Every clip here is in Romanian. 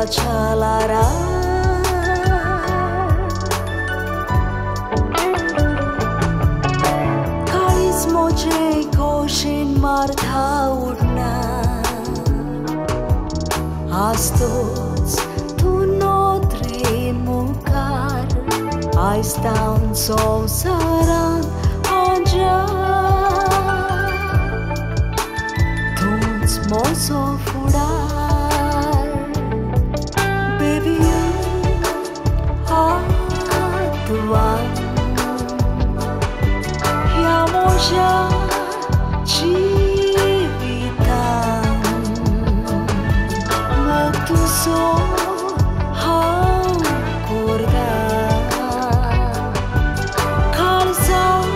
mogachea larar. Kalliz mojem koshen marta udna. Astos tu notre mukar. Aistam somdiran unch. Mozo fudar, baby, udtam, ya mogache, mogtuso, Kalliz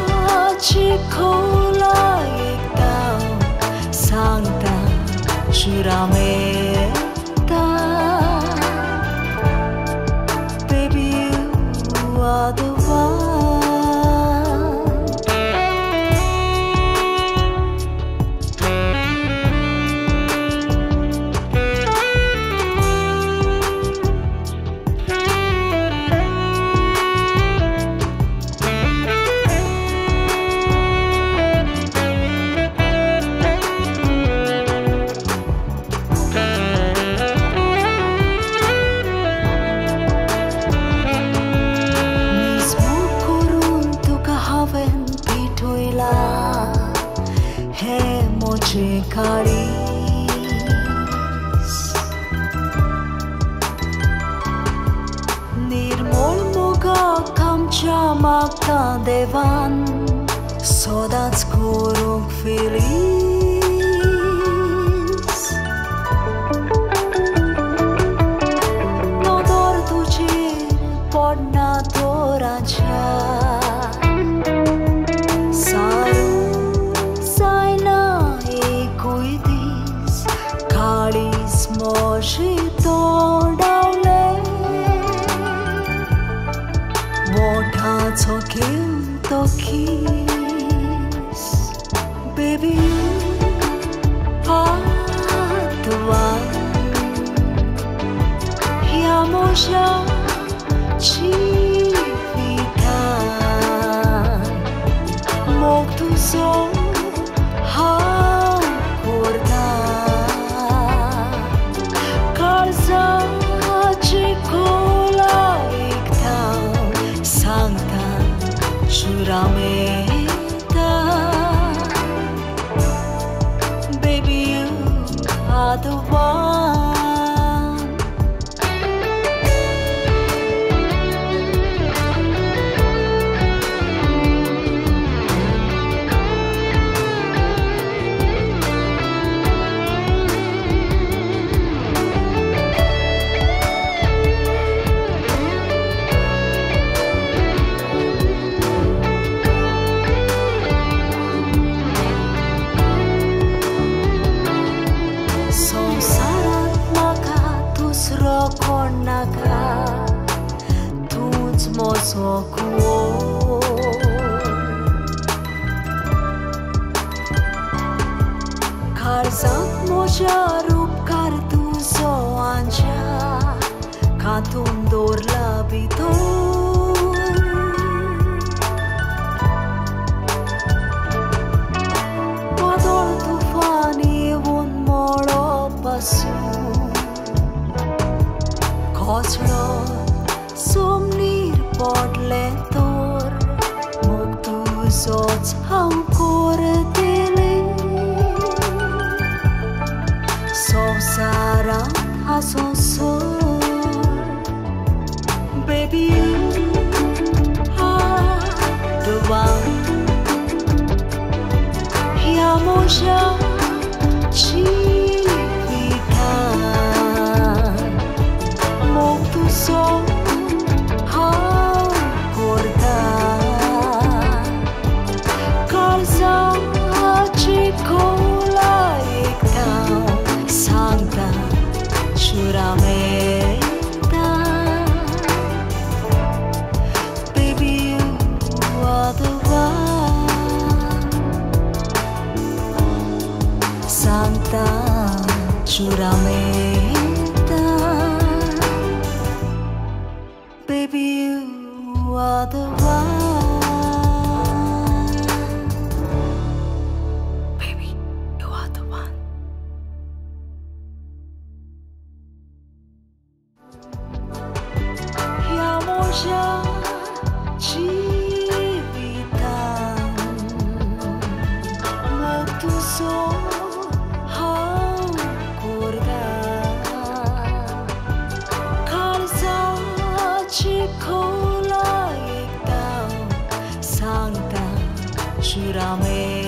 udtam, baby, you are the one. Kalliz nirmol mogacham makta devan sodac kurung feliz nodor tucir podna doreachea. Kalliz mojem todavle motha chokim to kiss, baby, udtam, ya mogache, mogtuso. Baby, you are the one. Mozo Kalliz moja rup kartuso anja katun dorla bitor padol tufani un molo pasu koslo somnir podle tor mogtuso hankor dele somdiran hasosor, baby, you are the one. Ya mogache, mogtuso. Baby, you are the one. Santa Churameta. Shurame